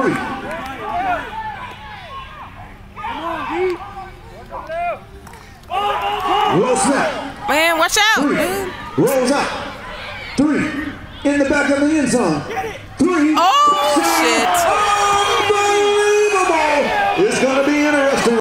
3. Roll snap. Man, watch out. 3. Rolls out. 3. In the back of the end zone. 3. Oh, shit.